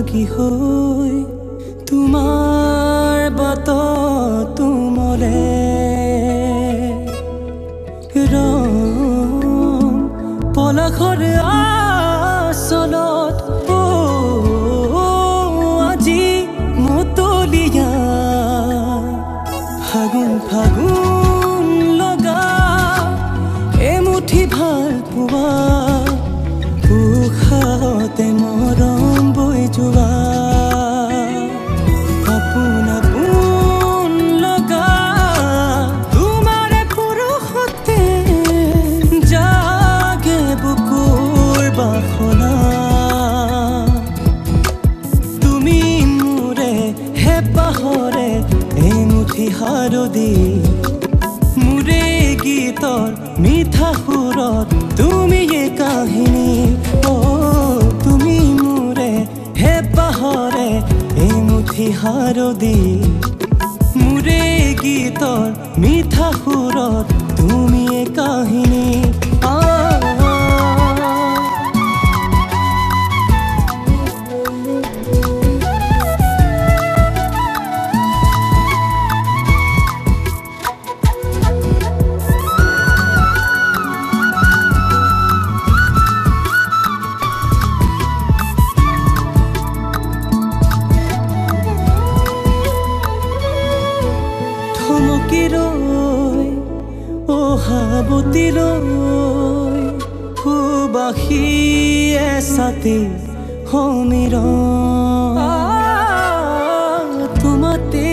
লাগি হৈ তোমাৰ বাট তুমলে ৰং পলখৰ আচলত আজি মতলীয়া ফাগুন ফাগুন লগা এমুঠি ভাল পোৱা উশাহতে মৰম বৈ যোৱা আপোন আপোন লগা তোমাৰে পৰশতে জাগে বুকুৰ বাসনা তুমি মোৰে হেঁপাহৰে এমুঠি হাৰদি মোৰে গীতৰ মিঠা সুৰত তুমি কাহিনী তুমি মোৰে হেঁপাহৰে এমুঠি হাৰদি মোৰে গীতৰ মিঠা সুৰত তুমি কাহিনী সাৱতিলৈ সুবাসী এচাতি সমীৰ তোমাতে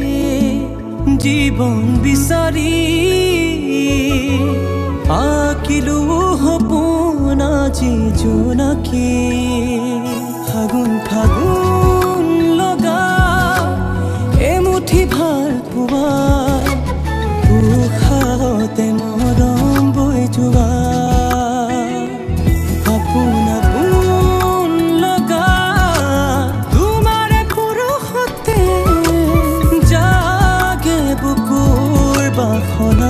জীৱন বিচাৰি আঁকিলো সপোন আজি জোনাকী ফাগুন ফাগুন লগা এমুঠি ভাল পোৱা উশাহতে মৰম বৈ যোৱা আপোন আপোন লগা তোমাৰে পৰশতে জাগে বুকুৰ বাসনা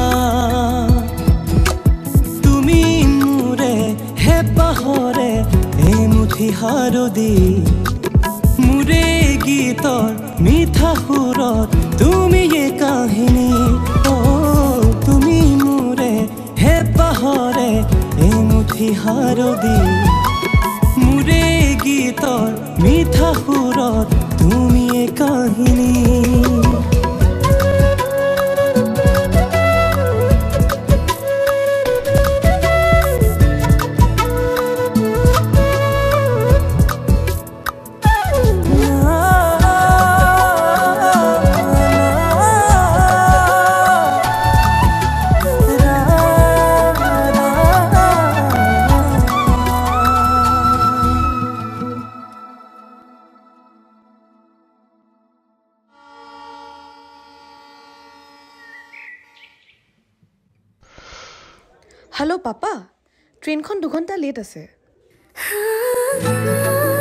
তুমি মোৰে হেঁপাহৰে এমুঠি হাৰদি মোৰে গীতৰ মিঠা সুৰত তুমি কাহিনী তুমি মোৰে হেঁপাহৰে এমুঠি হাৰদি মোৰে গীতৰ মিঠা সুৰত তুমি কাহিনী হেল্ল' পাপা ট্ৰেইনখন 2 ঘণ্টা লেট আছে